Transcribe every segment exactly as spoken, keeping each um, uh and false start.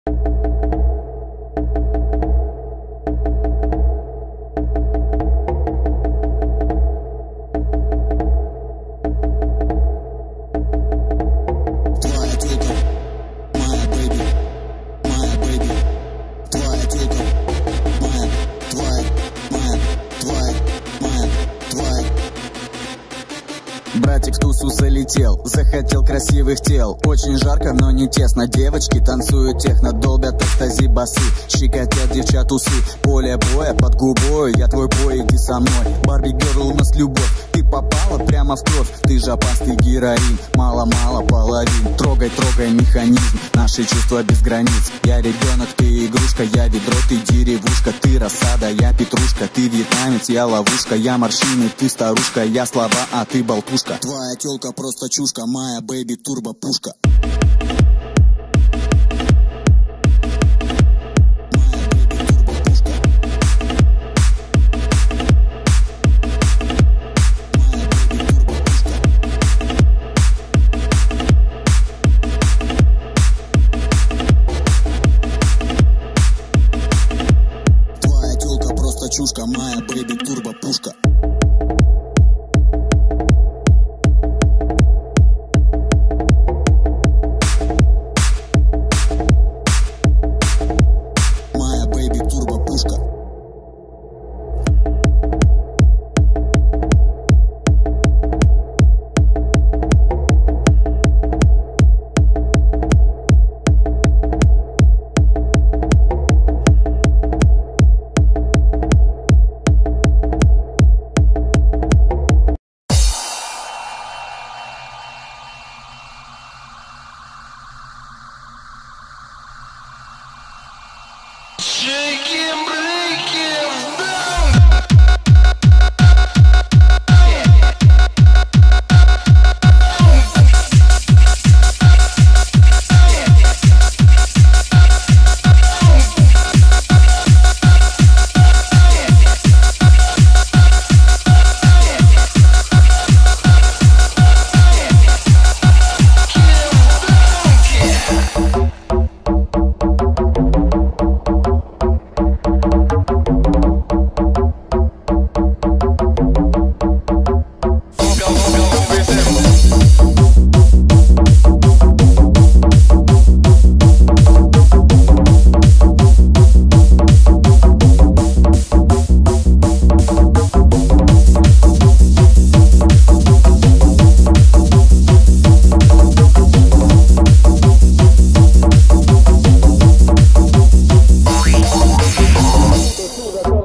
Братик в тусу залетел, захотел красивых тел. Очень жарко, но не тесно. Девочки танцуют техно, долбят экстази басы, щекотят девчат усы. Поле боя под губой, я твой бой, иди со мной. Барби герл, у нас любовь, ты попала прямо в кровь. Ты же опасный героин, мало-мало половин. Трогай, трогай механизм, наши чувства без границ. Я ребенок, ты игрушка, я ведро, ты деревушка. Ты рассада, я петрушка, ты вьетнамец, я ловушка. Я морщины, ты старушка, я слова, а ты болтушка. Твоя тёлка просто чушка, моя бэйби турбо пушка. Твоя тёлка просто чушка, моя бэйби турбо пушка.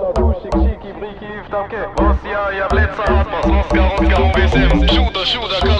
Was jag, jag blitzar atmos, Oskar, Oskar, O V S M. Shooter, shooter,